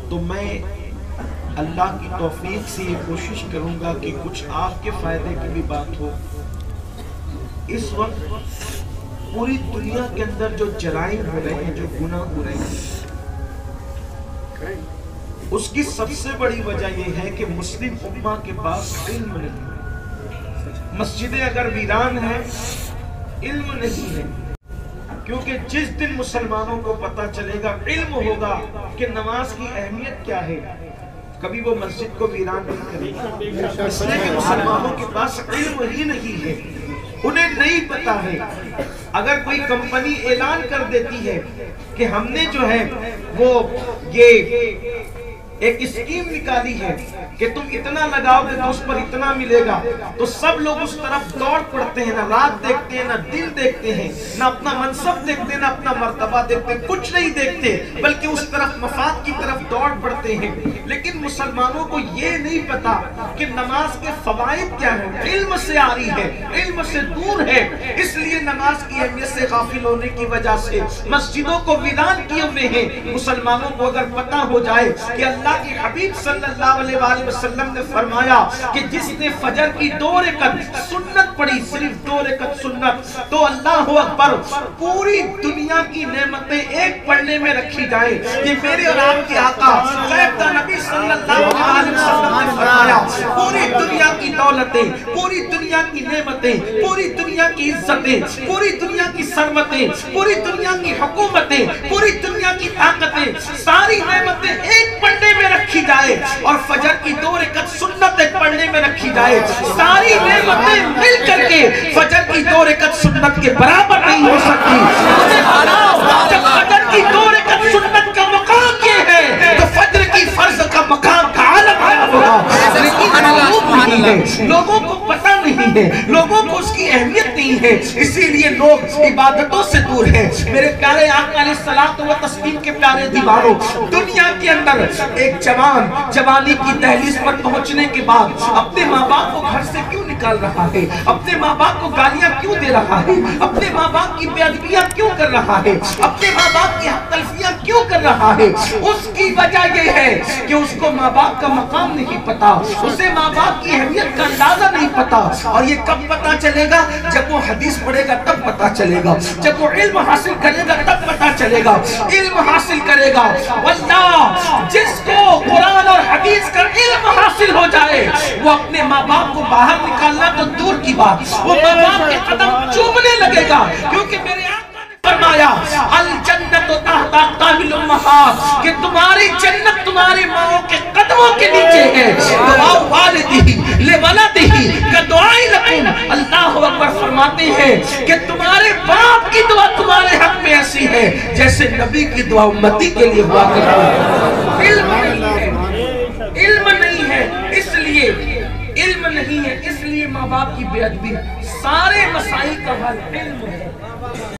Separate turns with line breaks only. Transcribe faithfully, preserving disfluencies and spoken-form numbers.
تو میں اللہ کی توفیق سے یہ کوشش کروں گا کہ کچھ آپ کے فائدے کی بھی بات ہو۔ اس وقت پوری دنیا کے اندر جو جرائم ہو رہے ہیں، جو گناہ ہو رہے ہیں، اس کی سب سے بڑی وجہ یہ ہے کہ مسلم امہ کے پاس علم نہیں ہے۔ مسجدیں اگر ویران ہیں، علم نہیں ہے، کیونکہ جس دن مسلمانوں کو پتا چلے گا، علم ہوگا کہ نماز کی اہمیت کیا ہے، کبھی وہ مسجد کو ویران نہیں کرے گا۔ اس لیے کہ مسلمانوں کے پاس علم ہی نہیں ہے، انہیں نہیں پتا ہے۔ اگر کوئی کمپنی اعلان کر دیتی ہے کہ ہم نے جو ہے وہ یہ ایک اسکیم نکالی ہے کہ تم اتنا لگاؤ گے تو اس پر اتنا ملے گا، تو سب لوگ اس طرف دوڑ پڑتے ہیں، نہ رات دیکھتے ہیں، نہ دن دیکھتے ہیں، نہ اپنا منصب دیکھتے ہیں، نہ اپنا مرتبہ دیکھتے ہیں، کچھ نہیں دیکھتے، بلکہ اس طرف مفاد کی طرف دوڑ پڑتے ہیں۔ لیکن مسلمانوں کو یہ نہیں پتا کہ نماز کے فوائد کیا ہیں، علم سے آ رہی ہے، علم سے دور ہے۔ اس لیے نماز کی اہمیت سے غافل ہونے کی وجہ سے مسجدوں کو ویران کیے ہوئے ہیں۔ مسلمانوں کو اگر پتا ہو جائے کہ اللہ کے حبیب صلی اللہ علیہ وآلہ وسلم نے فرمایا کہ جس نے فجر کی دو رکعت سنت پڑھی، صرف دو رکعت سنت، تو اللہ اکبر، پوری دنیا کی نعمتیں ایک پڑھنے میں رکھی جائیں۔ یہ میرے اور آپ کے آقا غیبدہ نبی صلی اللہ علیہ وسلم نے فرمایا، پوری دنیا کی دولتیں، پوری دنیا کی نعمتیں، پوری دنیا کی عزتیں، پوری دنیا کی ثروتیں، پوری دنیا کی حکومتیں، پوری دنیا کی طاقتیں، ساری نعمتیں ایک پڑھنے میں رکھی جائے اور فجر کی دو رکعت سنت ایک پڑھنے میں رکھی جائے، ساری نعمتیں مل کر کے فجر کی دو رکعت سنت کے برابر نہیں ہو سکتی۔ جب فجر کی دو رکعت سنت کا مقام یہ ہے تو فجر کی فرض کا مقام کا عالم ہوگا۔ لوگوں کو پتہ نہیں ہے، لوگوں کو اس کی اہمیت نہیں ہے، اسی لیے لوگ عبادتوں سے دور ہیں۔ میرے پیارے آقا علیہ الصلوۃ والتسلیم کے پیارے دیواروں، دنیا کے اندر ایک جوان جوانی کی دہلیز پر پہنچنے کے بعد اپنے ماں باپ کو گھر سے کیوں نکال رہا ہے، اپنے ماں باپ کو گالیاں کیوں دے رہا ہے، اپنے ماں باپ کی بے ادبیاں کیوں کر رہا ہے، اپنے ماں باپ کی حق تلفیاں کیوں کر رہا ہے؟ اس کی وجہ یہ ہے کہ اس کو ماں باپ کا مقام نہیں پتا، اسے ماں باپ کی اہمیت کا اندازہ نہیں پتا۔ اور یہ کب پتا چلے گا؟ جب وہ حدیث پڑھے گا تب پتا چلے گا، جب وہ علم حاصل کرے گا تب پتا چلے گا۔ علم حاصل کرے گا، واللہ جس کو قرآن اور حدیث کا علم حاصل ہو جائے، وہ اپنے ماں باپ کو باہر نکالنا تو دور کی بات، وہ ماں باپ کے قدم چومنے لگے گا، کیونکہ میرے آقا نے فرمایا الجنت تحت اقدام الامہات، کہ تمہاری جنت تمہاری ماں کے قدموں کے نیچے ہے۔ دعا والدی لولدہ کدعاء لکم، اللہ اکبر فرماتے ہیں کہ تمہارے باپ کی دعا تمہارے حق میں ایسی ہے جیسے نبی کی دعا امتی کے لیے ہوا کرتی ہے۔ علم نہیں ہے، علم نہیں ہے، اس لیے علم نہیں ہے، اس لیے ماں باپ کی بے ادبی، سارے مسائل کا حل علم ہے۔